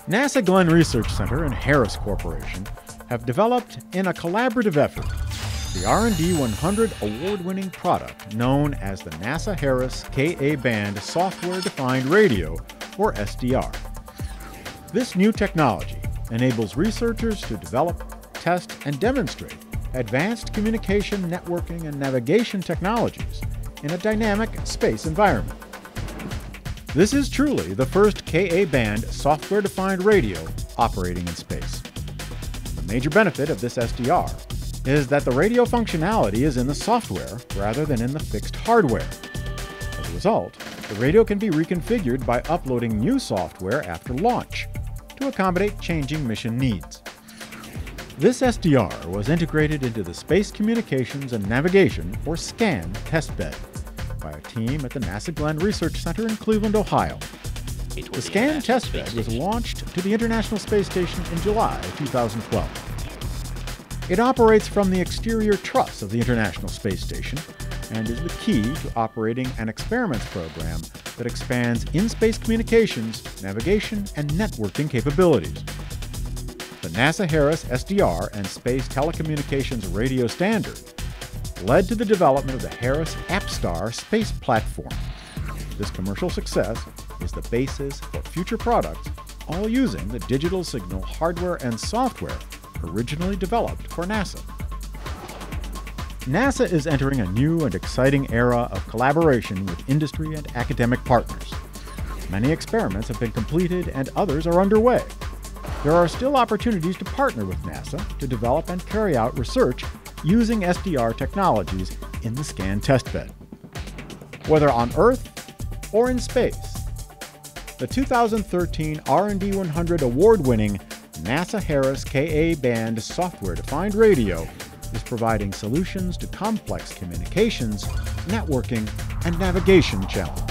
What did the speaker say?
NASA Glenn Research Center and Harris Corporation have developed, in a collaborative effort, the R&D 100 award-winning product known as the NASA Harris Ka-band Software-Defined Radio, or SDR. This new technology enables researchers to develop, test, and demonstrate advanced communication, networking, and navigation technologies in a dynamic space environment. This is truly the first Ka-band software-defined radio operating in space. The major benefit of this SDR is that the radio functionality is in the software rather than in the fixed hardware. As a result, the radio can be reconfigured by uploading new software after launch to accommodate changing mission needs. This SDR was integrated into the Space Communications and Navigation, or SCAN, testbed by a team at the NASA Glenn Research Center in Cleveland, Ohio. The SCAN testbed was launched to the International Space Station in July 2012. It operates from the exterior truss of the International Space Station and is the key to operating an experiments program that expands in-space communications, navigation, and networking capabilities. The NASA Harris SDR and Space Telecommunications Radio Standard led to the development of the Harris AppStar space platform. This commercial success is the basis for future products, all using the digital signal hardware and software originally developed for NASA. NASA is entering a new and exciting era of collaboration with industry and academic partners. Many experiments have been completed and others are underway. There are still opportunities to partner with NASA to develop and carry out research using SDR technologies in the SCAN testbed. Whether on Earth or in space, the 2013 R&D 100 award-winning NASA Harris Ka-band software-defined radio is providing solutions to complex communications, networking, and navigation challenges.